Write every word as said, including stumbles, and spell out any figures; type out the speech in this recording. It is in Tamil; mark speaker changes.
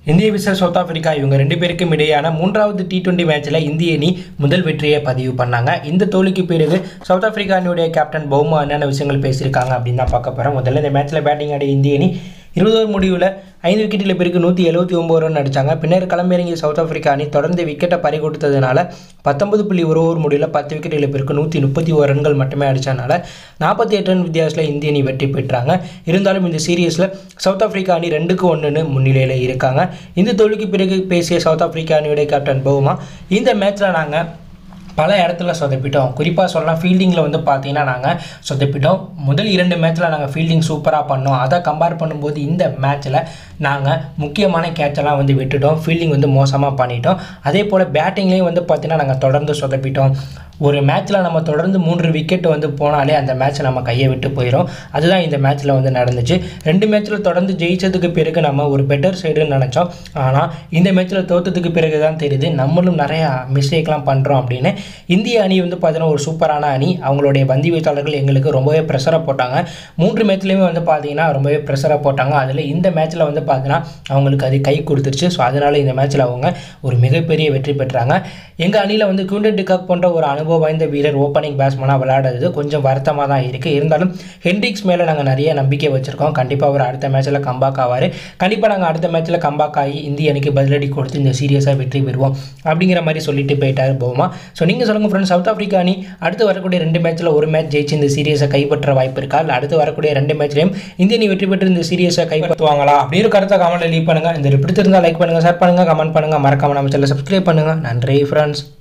Speaker 1: இந்திய விசஸ் சவுத் ஆப்பிரிக்கா இவங்க ரெண்டு பேருக்கும் இடையான மூன்றாவது டி டுவெண்டி மேட்ச்சில் இந்திய அணி முதல் வெற்றியை பதிவு பண்ணாங்க. இந்த தோல்விக்கு பிறகு சவுத் ஆப்பிரிக்கா அணியுடைய கேப்டன் பவுமா என்னென்ன விஷயங்கள் பேசியிருக்காங்க அப்படின்னு தான் பார்க்க போகிறோம். முதல்ல இந்த மேட்ச்சில் பேட்டிங் ஆடிய இந்திய அணி இருபது ஓவர் முடிவில் ஐந்து விக்கெட்டில் பிறகு நூற்றி எழுபத்தி ஒம்பது ரன் அடித்தாங்க. பின்னர் களமிறங்கிய சவுத் ஆப்பிரிக்கா அணி தொடர்ந்து விக்கெட்டை பறி கொடுத்ததுனால பத்தொன்பது புள்ளி ஒரு ஓவர் முடிவில் பத்து விக்கெட்டில் பிறகு நூற்றி முப்பத்தி ஒரு ரன்கள் மட்டுமே அடித்ததுனால நாற்பத்தி எட்டு ரன் வித்தியாசத்தில் இந்திய அணி வெற்றி பெற்றாங்க. இருந்தாலும் இந்த சீரியஸில் சவுத் ஆப்பிரிக்கா அணி ரெண்டுக்கு ஒன்றுன்னு முன்னிலையில் இருக்காங்க. இந்த தோல்விக்கு பிறகு பேசிய சவுத் ஆப்பிரிக்கா அணியுடைய கேப்டன் பவுமா, இந்த மேட்ச்சில் நாங்கள் பல இடத்துல சொதப்பிட்டோம். குறிப்பாக சொல்லலாம் ஃபீல்டிங்கில் வந்து பார்த்தீங்கன்னா நாங்கள் சொதப்பிட்டோம். முதல் இரண்டு மேட்ச்சில் நாங்கள் ஃபீல்டிங் சூப்பராக பண்ணோம். அதை கம்பேர் பண்ணும்போது இந்த மேட்ச்சில் நாங்கள் முக்கியமான கேட்செல்லாம் வந்து விட்டுட்டோம். ஃபீல்டிங் வந்து மோசமாக பண்ணிட்டோம். அதே போல் பேட்டிங்லேயும் வந்து பார்த்தீங்கன்னா நாங்கள் தொடர்ந்து சொதப்பிட்டோம். ஒரு மேட்ச்சில் நம்ம தொடர்ந்து மூன்று விக்கெட் வந்து போனாலே அந்த மேட்ச்சை நம்ம கையை விட்டு போயிடும். அதுதான் இந்த மேட்ச்சில் வந்து நடந்துச்சு. ரெண்டு மேட்ச்சில் தொடர்ந்து ஜெயிச்சதுக்கு பிறகு நம்ம ஒரு பெட்டர் சைடுன்னு நினச்சோம். ஆனால் இந்த மேட்ச்சில் தோற்றதுக்கு பிறகு தான் தெரியுது நம்மளும் நிறையா மிஸ்டேக்லாம் பண்ணுறோம் அப்படின்னு. இந்திய அணி வந்து பார்த்தீங்கன்னா ஒரு சூப்பரான அணி. அவங்களுடைய பந்து வீச்சாளர்கள் எங்களுக்கு ரொம்பவே ப்ரெஷராக போட்டாங்க. மூன்று மேட்ச்லேயுமே வந்து பார்த்தீங்கன்னா ரொம்பவே ப்ரெஷராக போட்டாங்க. அதில் இந்த மேட்ச்சில் வந்து பார்த்தீங்கன்னா அவங்களுக்கு அது கை கொடுத்துருச்சு. ஸோ அதனால் இந்த மேட்ச்சில் அவங்க ஒரு மிகப்பெரிய வெற்றி பெற்றாங்க. எங்கள் அணியில் வந்து குவிண்டன் டிகாக் போன்ற ஒரு அனுபவம் வாய்ந்த வீரர் ஓப்பனிங் பேட்ஸ்மேனாக விளையாடுறது கொஞ்சம் வருத்தமாக தான் இருக்குது. இருந்தாலும் ஹென்ட்ரிக்ஸ் மேலே நாங்கள் நிறைய நம்பிக்கை வச்சுருக்கோம். கண்டிப்பாக அவர் அடுத்த மேட்ச்சில் கம்பேக் ஆவார். கண்டிப்பாக நாங்கள் அடுத்த மேட்ச்சில் கம்பேக் ஆகி இந்திய அணிக்கு பதிலடி கொடுத்து இந்த சீரியஸாக வெற்றி பெறுவோம் அப்படிங்கிற மாதிரி சொல்லிட்டு போயிட்டார் பவுமா. ஸோ நீங்கள் சொல்லுங்கள் ஃப்ரெண்ட்ஸ், சவுத் ஆப்பிரிக்கா அணி அடுத்து வரக்கூடிய ரெண்டு மேட்ச்சில் ஒரு மேட்ச் ஜெயிச்சு இந்த சீரியஸை கைப்பற்ற வாய்ப்பு இருக்கா? இல்லை அடுத்து வரக்கூடிய ரெண்டு மேட்ச்லையும் இந்திய அணி வெற்றி பெற்று இந்த சீரியஸை கைப்பற்றுவாங்களா அப்படின்னு கருத்தை கமெண்ட்டில் லீவ் பண்ணுங்கள். இந்த பிடித்திருந்தால் லைக் பண்ணுங்கள், ஷேர் பண்ணுங்கள், கமெண்ட் பண்ணுங்கள், மறக்காம நம்ம சேனலை சப்ஸ்கிரைப் பண்ணுங்கள். நன்றி ஃப்ரெண்ட்ஸ்.